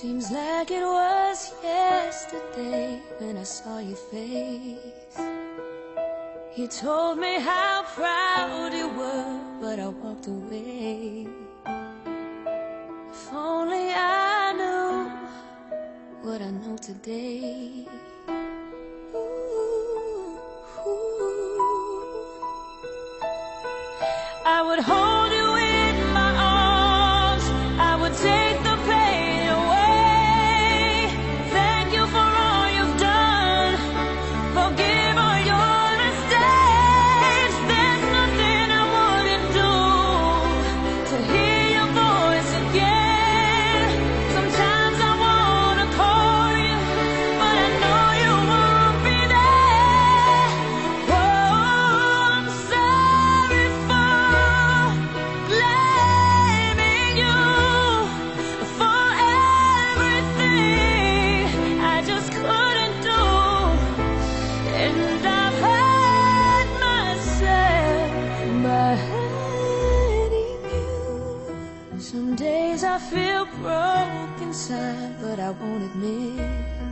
Seems like it was yesterday when I saw your face. You told me how proud you were, but I walked away. If only I knew what I know today. Ooh, ooh. I would hold you in my arms, I would take the pain away. Thank you for all you've done, forgive all your mistakes. There's nothing I wouldn't do to hear your voice again. Sometimes I wanna call you, but I know you won't be there. Oh, I'm sorry for blaming you for everything I just couldn't do. And I've hurt myself by hurting you. Some days I feel broke inside, but I won't admit.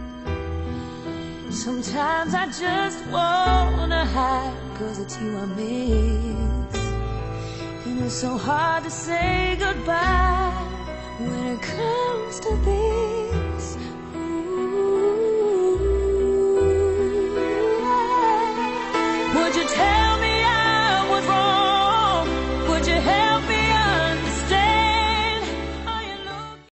Sometimes I just wanna hide, 'cause it's you I miss. And it's so hard to say goodbye when it comes to this.